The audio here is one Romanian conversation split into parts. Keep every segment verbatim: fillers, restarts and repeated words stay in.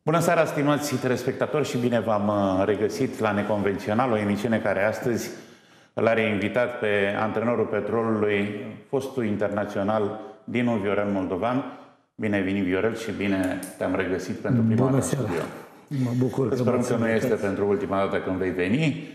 Bună seara, stimați telespectatori, și bine v-am regăsit la Neconvențional, o emisiune care astăzi îl are invitat pe antrenorul Petrolului, fostul internațional Dinu Viorel Moldovan. Bine ai venit, Viorel, și bine te-am regăsit pentru prima dată în studio. Mă bucur. Sperăm că nu este pentru ultima dată când vei veni.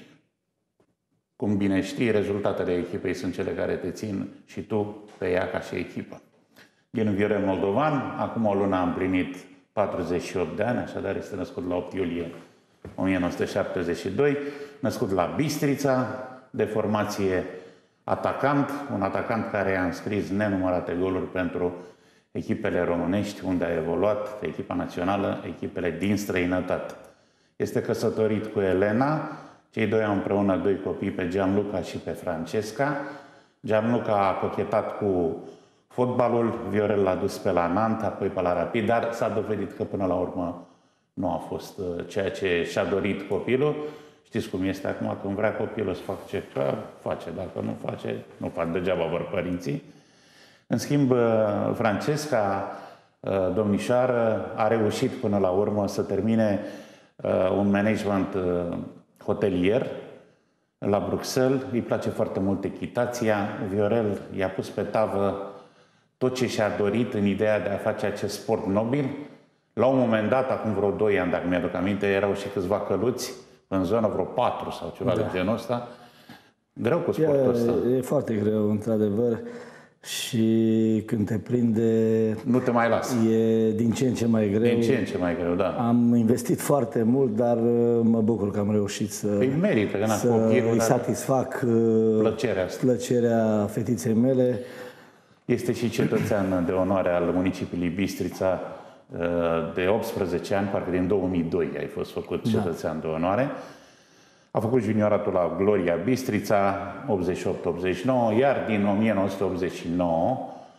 Cum bine știi, rezultatele echipei sunt cele care te țin și tu pe ea ca și echipă. Dinu Viorel Moldovan, acum o lună a împlinit patruzeci și opt de ani, așadar este născut la opt iulie o mie nouă sute șaptezeci și doi, născut la Bistrița, de formație atacant, un atacant care a înscris nenumărate goluri pentru echipele românești, unde a evoluat, echipa națională, echipele din străinătate. Este căsătorit cu Elena, cei doi au împreună doi copii, pe Gianluca și pe Francesca. Gianluca a cochetat cu fotbalul, Viorel l-a dus pe la Nantes, apoi pe la Rapid, dar s-a dovedit că până la urmă nu a fost ceea ce și-a dorit copilul. Știți cum este acum, când vrea copilul să facă ce face, dacă nu face, nu fac, degeaba vor părinții. În schimb, Francesca, domnișoară, a reușit până la urmă să termine un management hotelier la Bruxelles. Îi place foarte mult echitația. Viorel i-a pus pe tavă tot ce și-a dorit în ideea de a face acest sport nobil. La un moment dat, acum vreo doi ani, dacă mi-aduc aminte, erau și câțiva căluți în zonă, vreo patru sau ceva da. de genul ăsta. Greu cu sportul ăsta. E foarte greu, într-adevăr. Și când te prinde, nu te mai las. E din ce în ce mai greu. Din ce în ce mai greu, da. Am investit foarte mult, dar mă bucur că am reușit să, păi merită, că să copilul, îi satisfac plăcerea, asta. plăcerea fetiței mele. Este și cetățean de onoare al municipiului Bistrița de optsprezece ani, parcă din două mii doi ai fost făcut cetățean da. de onoare. A făcut junioratul la Gloria Bistrița, optzeci și opt optzeci și nouă, iar din o mie nouă sute optzeci și nouă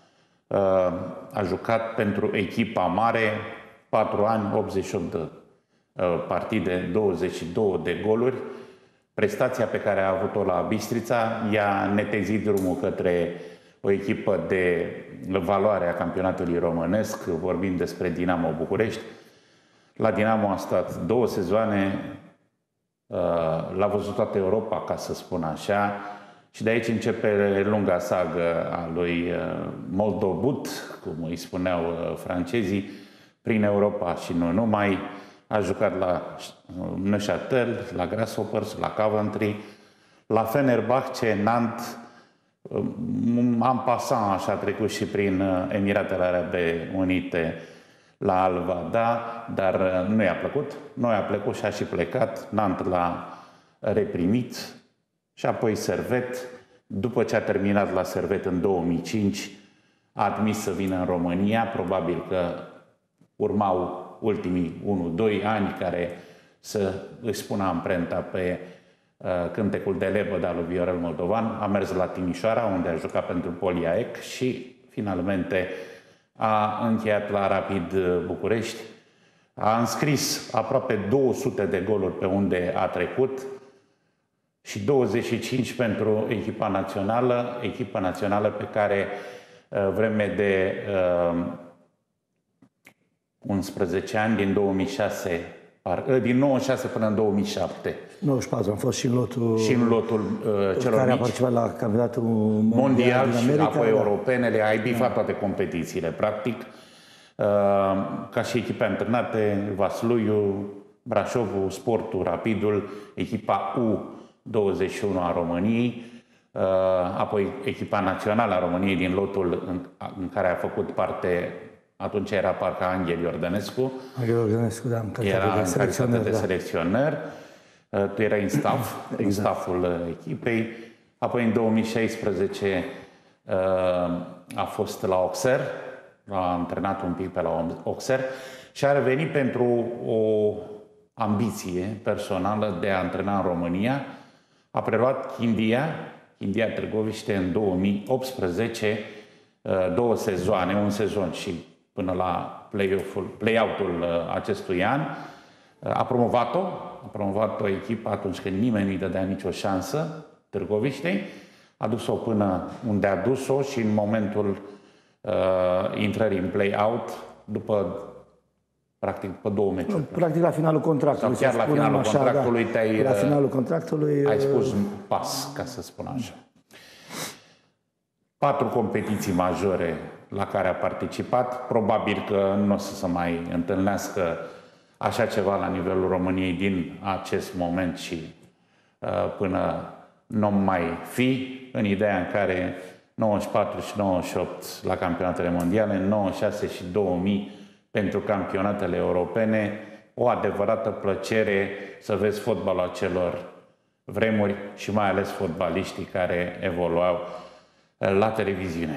a jucat pentru echipa mare patru ani, optzeci și opt de partide, douăzeci și două de goluri. Prestația pe care a avut-o la Bistrița i-a netezit drumul către o echipă de valoare a campionatului românesc, vorbim despre Dinamo București. La Dinamo a stat două sezoane, l-a văzut toată Europa, ca să spun așa, și de aici începe lunga sagă a lui Moldobut, cum îi spuneau francezii, prin Europa și nu numai. A jucat la Neuchâtel, la Grasshoppers, la Coventry, la Fenerbahce, Nantes. Am pasat, așa, a trecut și prin Emiratele Arabe Unite, la Al-Wahda, dar nu i-a plăcut. Nu i-a plăcut și a și plecat. Nantes l-a reprimit și apoi Servette. După ce a terminat la Servette în două mii cinci, a admis să vină în România. Probabil că urmau ultimii unu doi ani care să își pună amprenta pe uh, cântecul de lebăd al lui Viorel Moldovan. A mers la Timișoara, unde a jucat pentru Poliaec și finalmente a încheiat la Rapid București. A înscris aproape două sute de goluri pe unde a trecut și douăzeci și cinci pentru echipa națională, echipa națională pe care vreme de uh, unsprezece ani, din două mii șase, din nouăzeci și șase până în două mii șapte. nouăzeci și patru, am fost și în lotul, și în lotul uh, celor care mici, a participat la campionatul mondial, mondial din și America, apoi da. europenele, ai bifat da. toate competițiile, practic. Uh, ca și echipe antrenate, Vasluiu, Brașovul, Sportul, Rapidul, echipa U douăzeci și unu a României, uh, apoi echipa națională a României din lotul în, în care a făcut parte. Atunci era parcă Angel Iordănescu. Angel Iordănescu, da, în era de în calitate de da. selecționer. Tu erai în staff, exact. în stafful echipei. Apoi în două mii șaisprezece a fost la Auxerre, a antrenat un pic pe la Auxerre și a revenit pentru o ambiție personală de a antrena în România. A preluat Chindia, Chindia Târgoviște în două mii optsprezece, două sezoane, un sezon și până la play-off-ul, play-out-ul acestui an. A promovat-o, a promovat-o echipă atunci când nimeni nu-i dădea nicio șansă, Târgoviștei. A dus-o până unde a dus-o și în momentul uh, intrării în play-out, după practic pe două meciuri. Practic la finalul contractului. Sau chiar la finalul așa, contractului da, te-ai... La finalul contractului... Ai spus pas, ca să spun așa. Patru competiții majore la care a participat. Probabil că nu o să se mai întâlnească așa ceva la nivelul României din acest moment și uh, până nu mai fi, în ideea în care nouăzeci și patru și nouăzeci și opt la campionatele mondiale, nouăzeci și șase și două mii pentru campionatele europene. O adevărată plăcere să vezi fotbalul acelor vremuri și mai ales fotbaliștii care evoluau la televiziune.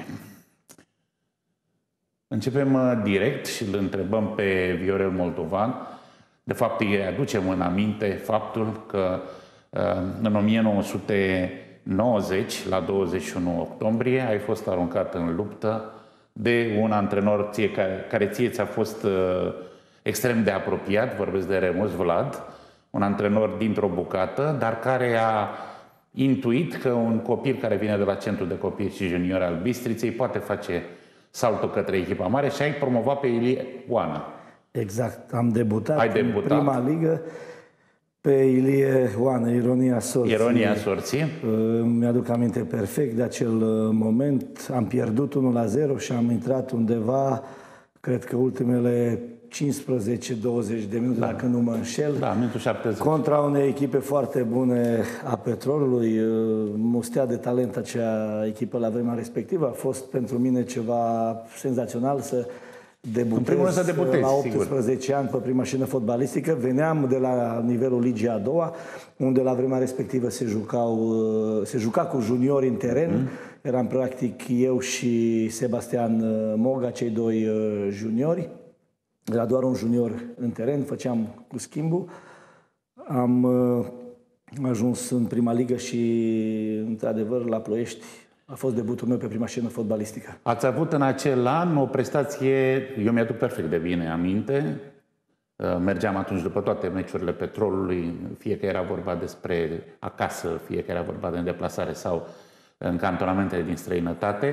Începem direct și îl întrebăm pe Viorel Moldovan. De fapt, îi aducem în aminte faptul că în o mie nouă sute nouăzeci, la douăzeci și unu octombrie, ai fost aruncat în luptă de un antrenor ție, care, care ție ți-a fost uh, extrem de apropiat, vorbesc de Remus Vlad, un antrenor dintr-o bucată, dar care a intuit că un copil care vine de la Centrul de Copii și Juniori al Bistriței poate face saltul către echipa mare și ai promovat pe Ilie Oana. Exact, am debutat, ai debutat în prima ligă pe Ilie Oana, Ironia Sorții. Ironia Sorții. Mi-aduc aminte perfect de acel moment. Am pierdut unu la zero și am intrat undeva, cred că ultimele cincisprezece douăzeci de minute, da, dacă nu mă înșel. Da, minutul șaptezeci. Contra unei echipe foarte bune a Petrolului. Mustea de talent acea echipă la vremea respectivă. A fost pentru mine ceva senzațional să debutez, în primul rând să debutezi, la optsprezece sigur. ani pe prima scenă fotbalistică. Veneam de la nivelul ligii a doua, unde la vremea respectivă se, jucau, se juca cu juniori în teren. Mm. Eram practic eu și Sebastian Moga, cei doi juniori. Era doar un junior în teren, făceam cu schimbul. Am ajuns în prima ligă și, într-adevăr, la Ploiești a fost debutul meu pe prima scenă fotbalistică. Ați avut în acel an o prestație, eu mi-aduc perfect de bine aminte, mergeam atunci după toate meciurile Petrolului, fie că era vorba despre acasă, fie că era vorba de deplasare sau în cantonamentele din străinătate.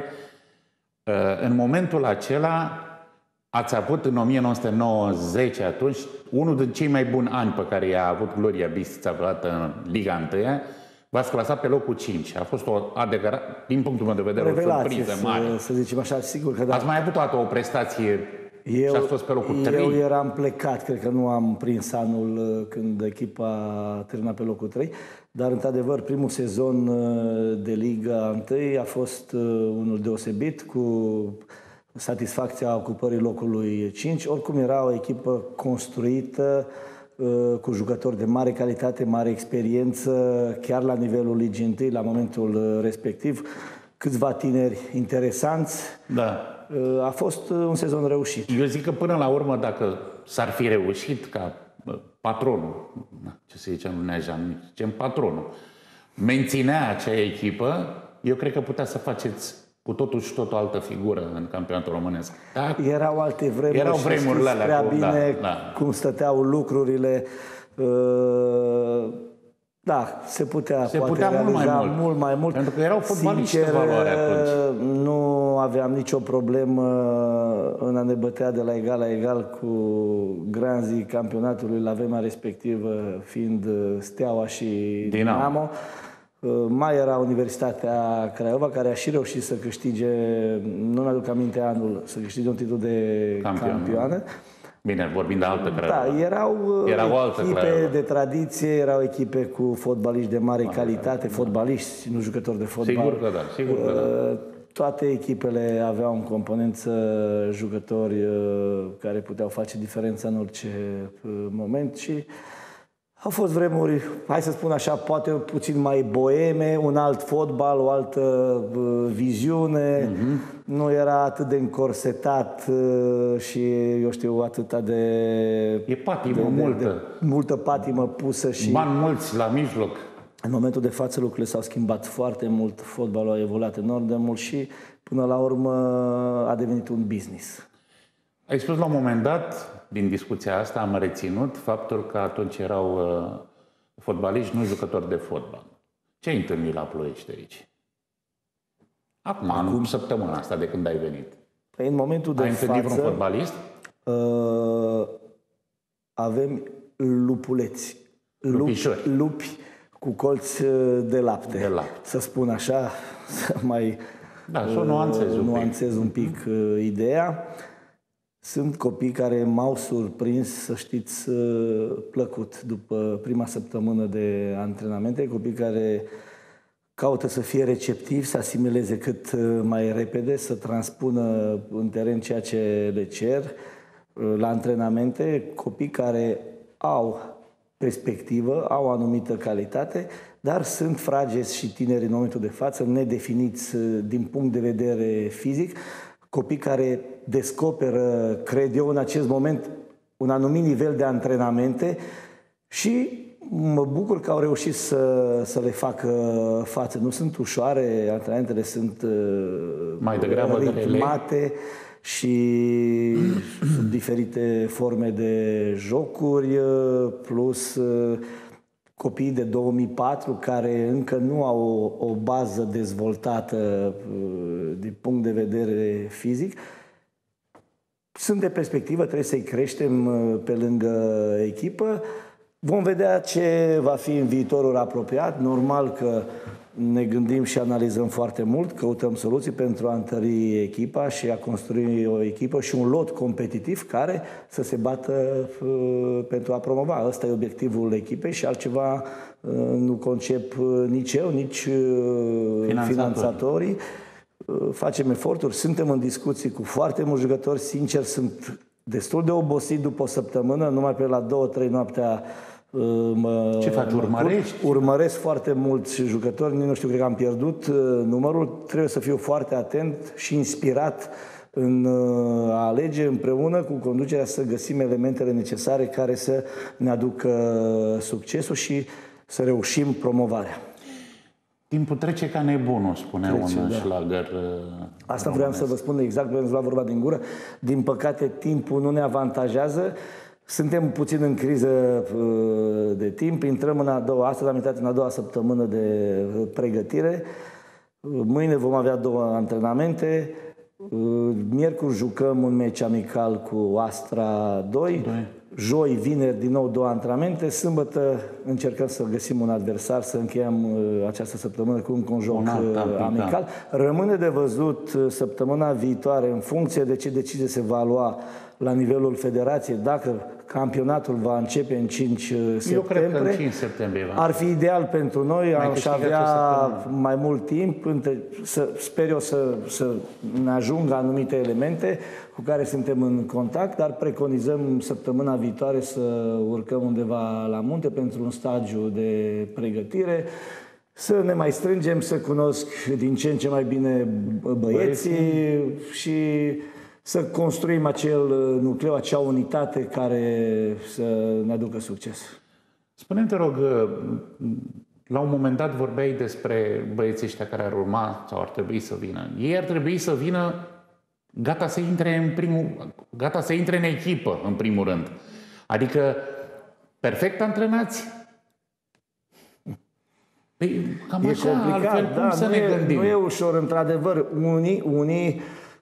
În momentul acela ați avut în o mie nouă sute nouăzeci atunci unul din cei mai buni ani pe care i-a avut Gloria Bistrița vreodată în Liga unu. V-ați clasat pe locul cinci. A fost o adevărat, din punctul meu de vedere, o surpriză mare. Să zicem așa, sigur că da. Ați mai avut toată o prestație eu, și ați fost pe locul trei. Eu eram plecat, cred că nu am prins anul când echipa a terminat pe locul trei, dar într-adevăr primul sezon de Liga unu a fost unul deosebit, cu satisfacția ocupării locului cinci. Oricum era o echipă construită, cu jucători de mare calitate, mare experiență, chiar la nivelul Ligii unu, la momentul respectiv. Câțiva tineri interesanți. Da. A fost un sezon reușit. Eu zic că până la urmă, dacă s-ar fi reușit ca patronul, ce se zice în Neajan, zicem patronul, menținea acea echipă, eu cred că putea să faceți cu totul și tot o altă figură în campionatul românesc. Da? Erau alte vremuri. Erau vremurile alea. Prea cu, bine da, da. cum stăteau lucrurile. Da, se putea, se poate putea mult mai mult. mult mai mult. Pentru că erau fotbaliști de valoare atunci. Nu aveam nicio problemă în a ne bătea de la egal la egal cu granzii campionatului la vremea respectivă, fiind Steaua și Dinamo. Dinamo. Mai era Universitatea Craiova, care a și reușit să câștige, nu mi-aduc aminte anul, să câștige un titlu de Campion. campioană. Bine, vorbim de altă Craiova. Da, erau, erau altă echipe Craiova. de tradiție, erau echipe cu fotbaliști de mare calitate, fotbaliști, nu jucători de fotbal. Sigur că da, sigur că da. Toate echipele aveau în componență jucători care puteau face diferența în orice moment și au fost vremuri, hai să spun așa, poate puțin mai boeme, un alt fotbal, o altă uh, viziune. Uh-huh. Nu era atât de încorsetat uh, și, eu știu, atâta de... E patimă de, multă. De, de, multă patimă pusă și... Bani mulți la mijloc. În momentul de față lucrurile s-au schimbat foarte mult, fotbalul a evoluat enorm de mult și, până la urmă, a devenit un business. Ai spus la un moment dat, din discuția asta, am reținut faptul că atunci erau uh, fotbaliști, nu jucători de fotbal. Ce ai întâlnit la Ploiești aici? Acum, Acum, în săptămâna asta de când ai venit. Păi în momentul de ai întâlnit față, vreun fotbalist? Uh, avem lupuleți, Lupișori. lupi, lupi cu colți de lapte, de lapte, să spun așa, să mai da, să nuanțez un nuanțez un pic uh, ideea. Sunt copii care m-au surprins, să știți, plăcut după prima săptămână de antrenamente, copii care caută să fie receptivi, să asimileze cât mai repede, să transpună în teren ceea ce le cer la antrenamente, copii care au perspectivă, au o anumită calitate, dar sunt fragezi și tineri în momentul de față, nedefiniți din punct de vedere fizic, copii care descoperă, cred eu, în acest moment un anumit nivel de antrenamente și mă bucur că au reușit să, să le facă față. Nu sunt ușoare, antrenamentele sunt mai degrabă ritmate și sunt diferite forme de jocuri, plus copiii de două mii patru care încă nu au o, o bază dezvoltată din punct de vedere fizic. Sunt de perspectivă, trebuie să-i creștem pe lângă echipă. Vom vedea ce va fi în viitorul apropiat. Normal că ne gândim și analizăm foarte mult, căutăm soluții pentru a întări echipa și a construi o echipă și un lot competitiv care să se bată pentru a promova. Ăsta e obiectivul echipei și altceva nu concep nici eu, nici finanțatorii. Facem eforturi, suntem în discuții cu foarte mulți jucători, sincer sunt destul de obosit după o săptămână, numai pe la două, trei noaptea mă, ce faci, urmărești? Urmăresc foarte mulți jucători, nu știu, cred că am pierdut numărul, trebuie să fiu foarte atent și inspirat în a alege împreună cu conducerea să găsim elementele necesare care să ne aducă succesul și să reușim promovarea. Timpul trece ca nebunul, spunea trece, un da. șlagăr. Asta vreau să vă spun exact, pentru că vorba din gură. Din păcate, timpul nu ne avantajează. Suntem puțin în criză de timp. Intrăm în a doua, astăzi am intrat în a doua săptămână de pregătire. Mâine vom avea două antrenamente. Miercuri jucăm un meci amical cu Astra doi. doi. Joi, vineri, din nou două antrenamente. Sâmbătă încercăm să găsim un adversar, să încheiem această săptămână cu un joc amical. Rămâne de văzut săptămâna viitoare, în funcție de ce decizie se va lua la nivelul federației, dacă campionatul va începe în cinci septembrie. Eu cred că în cinci septembrie va. Ar fi ideal pentru noi, aș avea mai mult timp, să, sper eu să, să ne ajungă anumite elemente cu care suntem în contact, dar preconizăm săptămâna viitoare să urcăm undeva la munte pentru un stagiu de pregătire, să ne mai strângem, să cunosc din ce în ce mai bine băieții Băieții. și să construim acel nucleu, acea unitate care să ne aducă succes. Spune-mi, te rog, la un moment dat vorbeai despre băieții ăștia care ar urma sau ar trebui să vină. Ei ar trebui să vină gata să intre în primul, gata să intre în echipă, în primul rând. Adică perfect antrenați. Păi, cam e așa, complicat, altfel, da, cum să nu ne e, gândim? Nu e ușor, într-adevăr. Unii, unii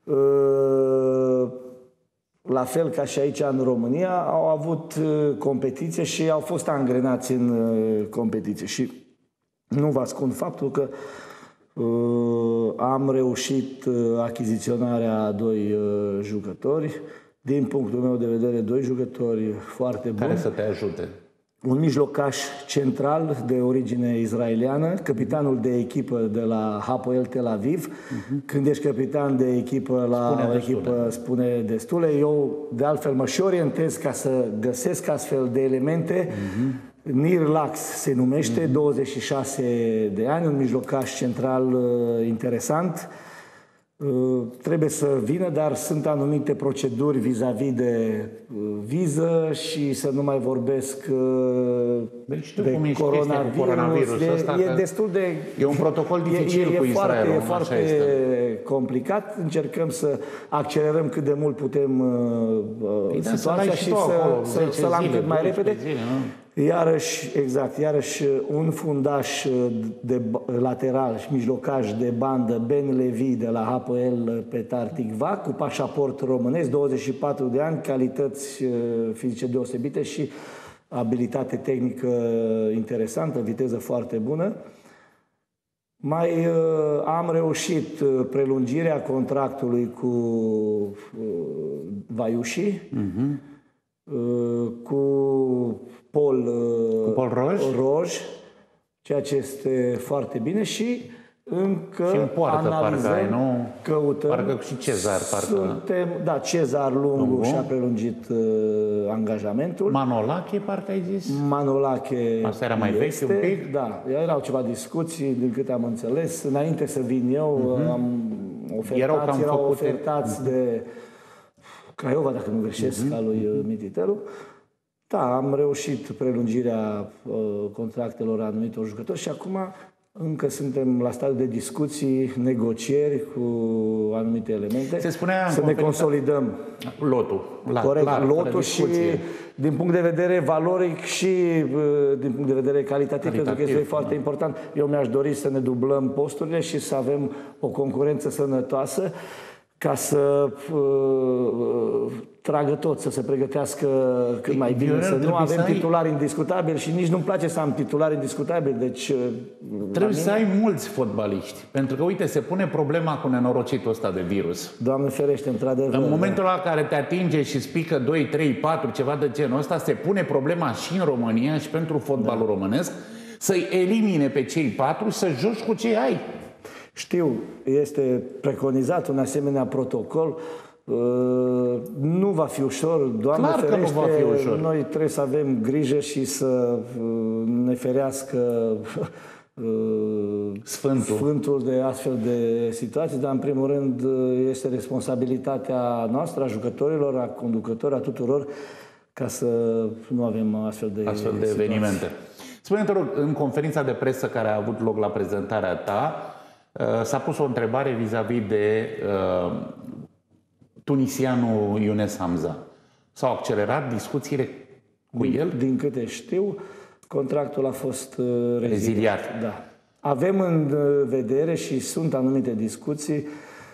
la fel ca și aici în România, au avut competiție și au fost angrenați în competiție. Și nu vă ascund faptul că am reușit achiziționarea a doi jucători. Din punctul meu de vedere, doi jucători foarte buni. Care să te ajute. Un mijlocaș central de origine israeliană, capitanul de echipă de la Hapoel Tel Aviv. Uh-huh. Când ești capitan de echipă la spune o echipă, destule. spune destule. Eu, de altfel, mă și orientez ca să găsesc astfel de elemente. Uh-huh. Nir Lax se numește, uh-huh. douăzeci și șase de ani, un mijlocaș central uh, interesant. Uh, trebuie să vină, dar sunt anumite proceduri vis-a-vis de uh, viză și să nu mai vorbesc uh, deci, de coronavirus. coronavirus e, ăsta, e destul de... E un protocol dificil e, e, cu e Israelul. Foarte, e foarte este. complicat. Încercăm să accelerăm cât de mult putem uh, păi situația da, și să, să, să, să-l am cât mai repede. Zile, Iarăși, exact, iarăși un fundaș de lateral și mijlocaș de bandă, Ben Levi de la H P L Petar Ticva, cu pașaport românesc, douăzeci și patru de ani, calități fizice deosebite și abilitate tehnică interesantă, viteză foarte bună. Mai uh, am reușit uh, prelungirea contractului cu uh, Vaiuși, uh-huh. uh, cu Paul, uh, cu Paul Roj. Roj, ceea ce este foarte bine și încă și în poartă, analizăm, parcă ai, nu? căutăm. Parcă și Cezar, parcă. Suntem, da, Cezar Lungu, Lungu. și-a prelungit uh, angajamentul. Manolache, parcă ai zis? Manolache asta era mai este, vechi un pic? Da, erau ceva discuții, din câte am înțeles. Înainte să vin eu, uh-huh. am ofertați, erau, cam erau făcute... ofertați uh-huh. de Craiova, dacă nu greșesc, uh-huh. al lui uh, Mititelu. Da, am reușit prelungirea uh, contractelor anumitor jucători și acum încă suntem la stadiul de discuții, negocieri cu anumite elemente. Se spunea să ne consolidăm lotul. La, corect, clar, lotul și din punct de vedere valoric și din punct de vedere calitativ, calitativ pentru că este da. foarte important. Eu mi-aș dori să ne dublăm posturile și să avem o concurență sănătoasă ca să uh, tragă tot, să se pregătească cât mai bine, să nu avem să titulari ai... indiscutabili și nici nu-mi place să am titulari indiscutabili. Deci, uh, trebuie să ai mulți fotbaliști, pentru că, uite, se pune problema cu nenorocitul ăsta de virus. Doamne ferește, într-adevăr. În momentul la care te atinge și spică doi, trei, patru, ceva de genul ăsta, se pune problema și în România și pentru fotbalul da. românesc să-i elimine pe cei patru, să joci cu cei ai. Știu, este preconizat un asemenea protocol. Nu va fi ușor, Doamne Clar ferește, că nu va fi ușor. Noi trebuie să avem grijă și să ne ferească Sfântul. Sfântul de astfel de situații, dar în primul rând este responsabilitatea noastră, a jucătorilor, a conducătorilor, a tuturor, ca să nu avem astfel de, astfel de evenimente. Spune-te, rog, în conferința de presă care a avut loc la prezentarea ta, s-a pus o întrebare vis-a-vis de uh, tunisianul Younes Hamza. S-au accelerat discuțiile cu din, el? Din câte știu, contractul a fost uh, reziliat. reziliat. Da. Avem în vedere și sunt anumite discuții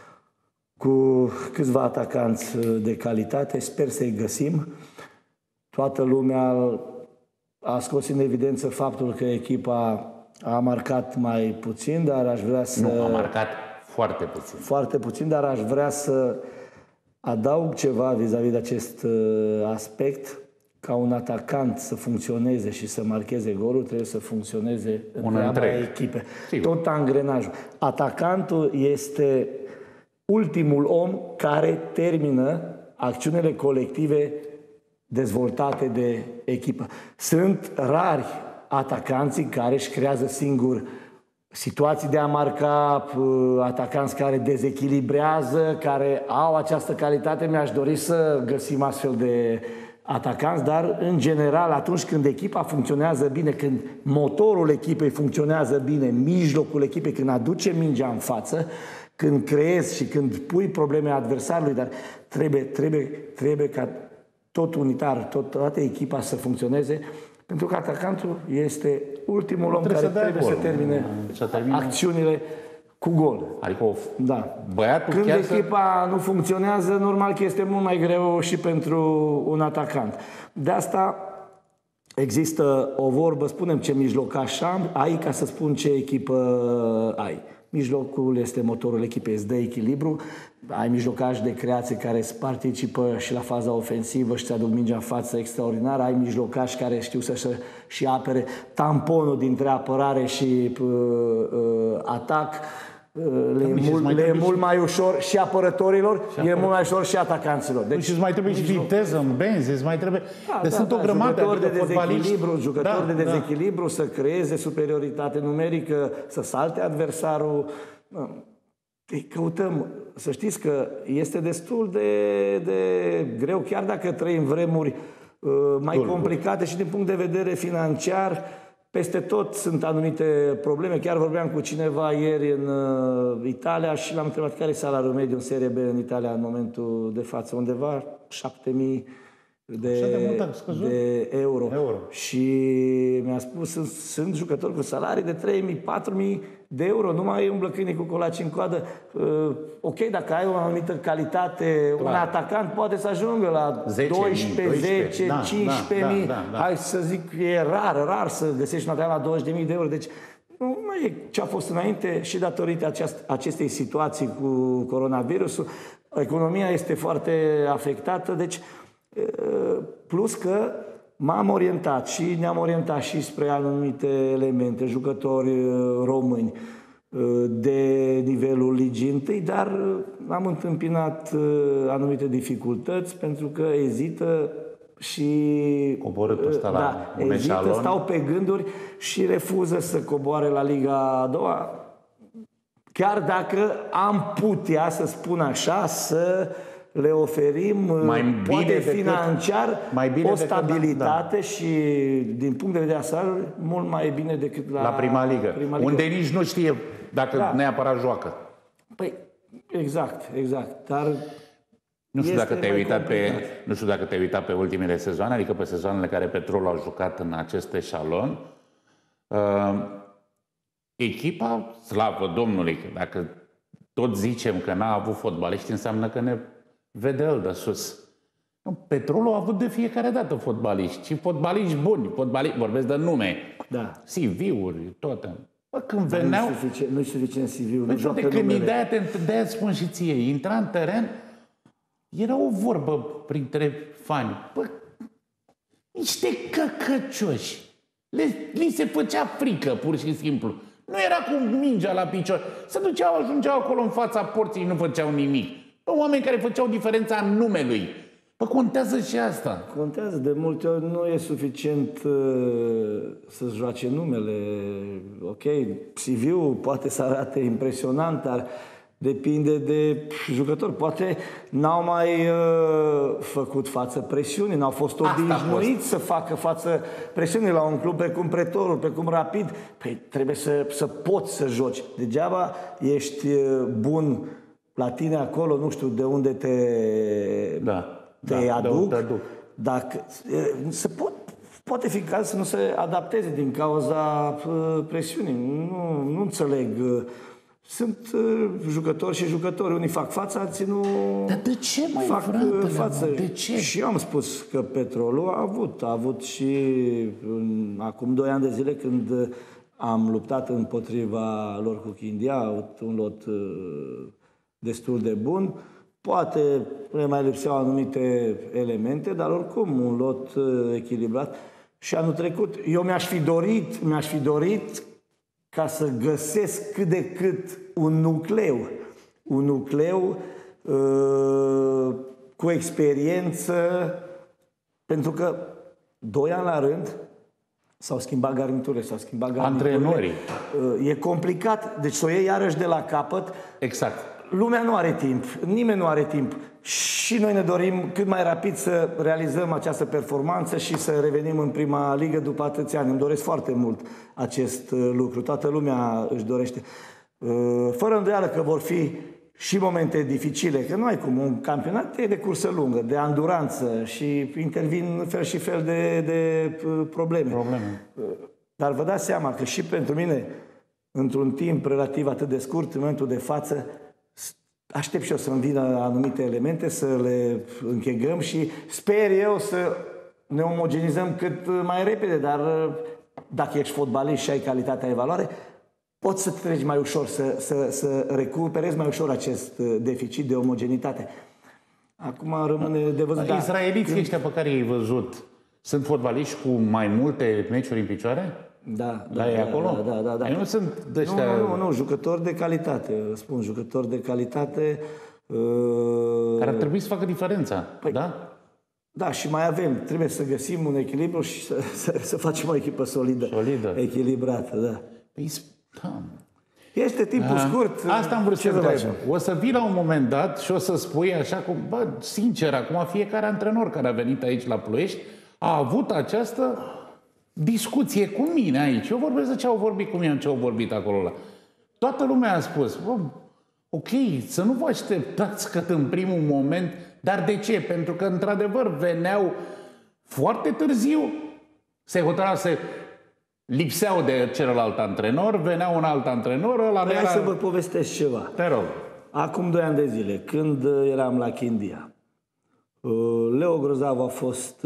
cu câțiva atacanți de calitate. Sper să-i găsim. Toată lumea a scos în evidență faptul că echipa a marcat mai puțin, dar aș vrea să... Nu, a marcat foarte puțin. Foarte puțin, dar aș vrea să adaug ceva vis-a-vis de acest aspect. Ca un atacant să funcționeze și să marcheze golul, trebuie să funcționeze întreaga echipe. Sigur. Tot angrenajul. Atacantul este ultimul om care termină acțiunile colective dezvoltate de echipă. Sunt rari atacanții care își creează singur situații de a marca, atacanți care dezechilibrează, care au această calitate. Mi-aș dori să găsim astfel de atacanți, dar în general atunci când echipa funcționează bine, când motorul echipei funcționează bine, mijlocul echipei, când aduce mingea în față, când creezi și când pui probleme adversarului, dar trebuie, trebuie, trebuie ca tot unitar, tot, toată echipa să funcționeze, pentru că atacantul este ultimul om trebuie care să trebuie gol. să termine termine acțiunile cu gol. Adică o... da. Băiatul Când chiar echipa să... nu funcționează, normal că este mult mai greu și pentru un atacant. De asta există o vorbă, spunem ce mijlocaș ai ca să spun ce echipă ai. Mijlocul este motorul echipei, îți dă echilibru, ai mijlocași de creație care participă și la faza ofensivă și ți-aduc mingea în față extraordinar, ai mijlocași care știu să și apere tamponul dintre apărare și uh, uh, atac, uh, le, e mult, le e mult mai ușor și apărătorilor, și e mult mai ușor și atacanților. Deci și îți mai trebuie și viteză în benzi, îți mai trebuie... Da, deci da, sunt da, o grămadă jucători de fotbaliști. dezechilibru, jucători da, de dezechilibru da. Să creeze superioritate numerică, să salte adversarul. Căutăm, să știți că este destul de, de greu, chiar dacă trăim vremuri uh, mai Dul, complicate și din punct de vedere financiar, peste tot sunt anumite probleme. Chiar vorbeam cu cineva ieri în uh, Italia și l-am întrebat care e salariul mediu în Serie B în Italia în momentul de față, undeva șapte mii de, de, mult de euro. euro. Și mi-a spus, sunt, sunt jucători cu salarii de trei mii, patru mii de euro, nu mai umblă câinii cu colaci în coadă. Uh, ok, dacă ai o anumită calitate, clar, un atacant poate să ajungă la doisprezece, zece, da, cincisprezece mii. Da, da, da. Hai să zic, e rar, rar să găsești un atacant la douăzeci de mii de euro. Deci nu mai e ce a fost înainte și datorită aceast, acestei situații cu coronavirusul. Economia este foarte afectată, deci plus că m-am orientat și ne-am orientat și spre anumite elemente, jucători români de nivelul ligii întâi, dar am întâmpinat anumite dificultăți pentru că ezită și coborâtul ăsta la da, un ezită, eșalon. Stau pe gânduri și refuză să coboare la Liga a doua. Chiar dacă am putea, să spun așa, să le oferim mai poate bine financiar decât, mai bine o stabilitate decât, da. Și din punct de vedere a salariului mult mai bine decât la, la prima ligă, prima ligă, unde nici nu știe dacă da. neapărat joacă. Păi, exact, exact. Dar nu știu dacă te-ai uitat pe, nu știu dacă te-ai uitat pe ultimele sezoane, adică pe sezoanele care Petrolul a jucat în acest eșalon. Uh, echipa, slavă Domnului, că dacă tot zicem că n-a avut fotbaliști, înseamnă că ne vede el de sus. Petrolul a avut de fiecare dată fotbaliști. Și fotbaliști buni. Fotbaliști, vorbesc de nume. Da. C V-uri, toate. Bă, când Dar veneau... Nu-i suficient C V-ul, nu joacă numele. Când de-aia, de-aia spun și ție, intra în teren, era o vorbă printre fani. Bă, niște căcăcioși. Le, li se făcea frică, pur și simplu. Nu era cu mingea la picior. Se duceau, ajungeau acolo în fața porții, nu făceau nimic. Bă, oameni care făceau diferența în numelui. Bă, contează și asta. Contează. De multe ori nu e suficient uh, să-ți joace numele. Ok, C V-ul poate să arate impresionant, dar depinde de jucători. Poate n-au mai uh, făcut față presiunii, n-au fost obișnuiți să facă față presiunii la un club precum Pretorul, precum Rapid. Păi trebuie să, să poți să joci. Degeaba ești bun la tine acolo, nu știu de unde te, da, te da, aduc. te aduc. Dacă, se pot, poate fi caz să nu se adapteze din cauza presiunii. Nu, nu înțeleg. Sunt uh, jucători și jucători. Unii fac față, alții nu Dar de ce, mai fac fratele, față. De ce? Și eu am spus că Petrolul a avut. A avut și în, acum doi ani de zile când am luptat împotriva lor cu Chindia, a avut un lot uh, destul de bun. Poate le mai lipseau anumite elemente, dar oricum un lot uh, echilibrat. Și anul trecut, eu mi-aș fi dorit, mi-aș fi dorit ca să găsesc cât de cât un nucleu, un nucleu uh, cu experiență, pentru că doi ani la rând s-au schimbat garniturile, s-au schimbat garniturile. Antrenorii. Uh, e complicat, deci să o iei iarăși de la capăt. Exact. Lumea nu are timp, nimeni nu are timp. Și noi ne dorim cât mai rapid să realizăm această performanță și să revenim în prima ligă după atâția ani. Îmi doresc foarte mult acest lucru. Toată lumea își dorește. Fără îndoială că vor fi și momente dificile, că nu ai cum. Un campionat e de cursă lungă, de anduranță și intervin fel și fel de, de probleme. probleme. Dar vă dați seama că și pentru mine, într-un timp relativ atât de scurt, în momentul de față, aștept și eu să-mi vină anumite elemente, să le închegăm și sper eu să ne omogenizăm cât mai repede, dar dacă ești fotbalist și ai calitatea, ai valoare, poți să treci mai ușor, să, să, să recuperezi mai ușor acest deficit de omogenitate. Acum rămâne de văzut. Israeliții când... ăștia pe care i-ai văzut sunt fotbaliști cu mai multe meciuri în picioare? Da, da, da, e acolo? Da, da, da, da. Ei nu sunt de ăștia... Nu, nu, nu, jucători de calitate, spun, jucători de calitate... Uh... Care ar trebui să facă diferența, păi, da? Da, și mai avem, trebuie să găsim un echilibru și să, să, să facem o echipă solidă, solidă. echilibrată, da. Păi, da. Este timpul A, scurt. Asta am vrut să întreb. O să vii la un moment dat și o să spui așa cum, bă, sincer, acum fiecare antrenor care a venit aici la Ploiești a avut această discuție cu mine aici. Eu vorbesc de ce au vorbit cu mine, ce au vorbit acolo. La. Toată lumea a spus, bă, ok, să nu vă așteptați că în primul moment Dar de ce? Pentru că, într-adevăr, veneau foarte târziu, se hotărau să lipseau de celălalt antrenor, venea un alt antrenor, ăla Hai era... să vă povestesc ceva. Te rog. Acum doi ani de zile, când eram la Chindia, Leo Grozav a fost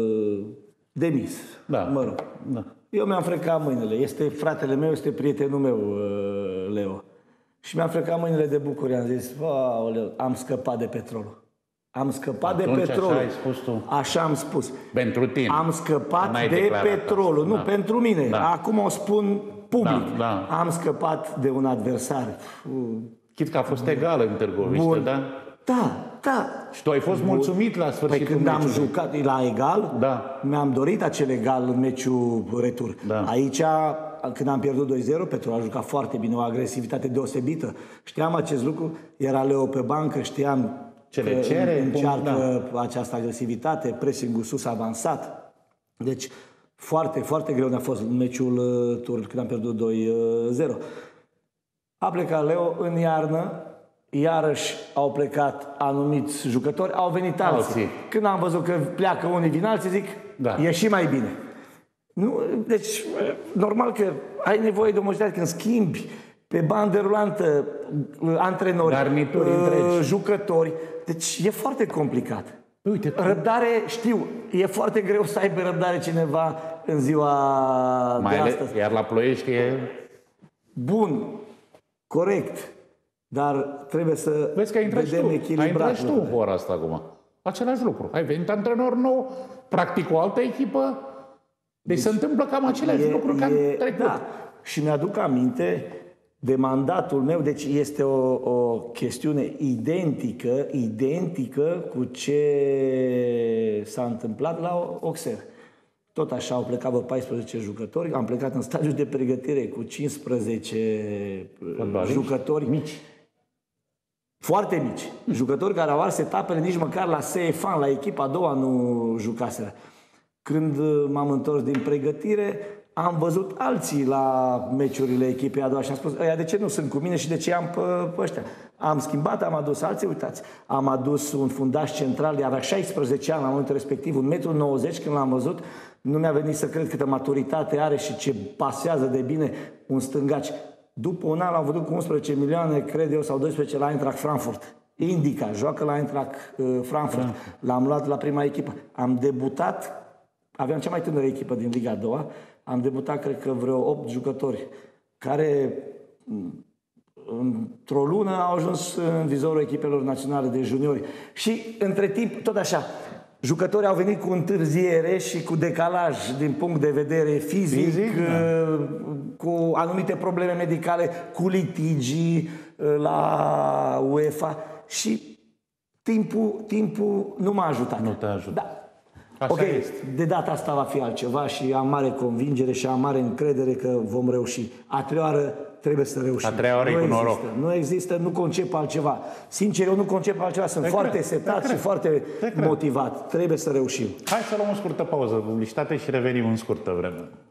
demis. Da. Mă rog. Da. Eu mi-am frecat mâinile. Este fratele meu, este prietenul meu, Leo. Și mi-am frecat mâinile de bucurie. Am zis, aoleu, am scăpat de petrolul. Am scăpat Atunci, de petrol. Așa ai spus tu? Așa am spus. Pentru tine. Am scăpat de petrolul. Nu, da. pentru mine. Da. Acum o spun public. Da, da. Am scăpat de un adversar. Chit că a fost egală în Târgoviște, Bun. da? Da, da. Și tu ai fost mulțumit la sfârșitul Păi când am meciului. jucat la egal, Da. mi-am dorit acel egal în meciul retur. Da. Aici, când am pierdut doi zero, Petrol a jucat foarte bine, o agresivitate deosebită. Știam acest lucru, era Leo pe bancă, știam Ce le că cere, încearcă da. această agresivitate, pressing-ul sus avansat. Deci, foarte, foarte greu ne-a fost meciul tur când am pierdut doi zero. A plecat Leo în iarnă, iarăși au plecat anumiți jucători, au venit alții. alții. Când am văzut că pleacă unii din alții, zic, Da. e și mai bine. Nu, deci, normal că ai nevoie de omogeneitate când schimbi pe bandă rulantă antrenori, Garnituri întregi. jucători. Deci e foarte complicat. Uite, tu... Răbdare, știu, e foarte greu să aibă răbdare cineva în ziua Mai de ale... astăzi. Iar la Ploiești e... Bun, corect, dar trebuie să Vezi că ai intrat și vedem tu. Ai echilibrat. intrat și tu în ora asta acum. Același lucru. Ai venit antrenor nou, practic o altă echipă. Deci, deci se întâmplă cam aceleași e, lucruri ca în e, trecut. Da. Și mi-aduc aminte de mandatul meu, deci este o, o chestiune identică, identică cu ce s-a întâmplat la Oxer. Tot așa au plecat vreo paisprezece jucători, am plecat în stagiul de pregătire cu cincisprezece Fotbaliști jucători mici. Foarte mici. Jucători care au ars etapele, nici măcar la S E F A N, la echipa a doua, nu jucaseră. Când m-am întors din pregătire, am văzut alții la meciurile echipei a doua și am spus, ăia de ce nu sunt cu mine și de ce am pe, pe ăștia? Am schimbat, am adus alții, uitați, am adus un fundaș central, avea șaisprezece ani la momentul respectiv, un metru nouăzeci, când l-am văzut, nu mi-a venit să cred câtă maturitate are și ce pasează de bine un stângaci. După un an l-am văzut cu unsprezece milioane, cred eu, sau doisprezece la Eintracht Frankfurt. Indica, joacă la Eintracht uh, Frankfurt. Da. L-am luat la prima echipă. Am debutat, aveam cea mai tânără echipă din Liga a doua, am debutat, cred că, vreo opt jucători care într-o lună au ajuns în vizorul echipelor naționale de juniori. Și, între timp, tot așa, jucătorii au venit cu întârziere și cu decalaj din punct de vedere fizic, fizic da. Cu anumite probleme medicale, cu litigii la UEFA și timpul, timpul nu m-a ajutat. Nu te-a ajutat. Da. Așa ok, este. De data asta va fi altceva și am mare convingere și am mare încredere că vom reuși. A treia oară trebuie să reușim. A treia oară nu e cu noroc. Există, nu există, nu concep altceva. Sincer, eu nu concep altceva. Sunt te foarte cred, setat și foarte motivat. Trebuie să reușim. Hai să luăm o scurtă pauză de publicitate și revenim în scurtă vreme.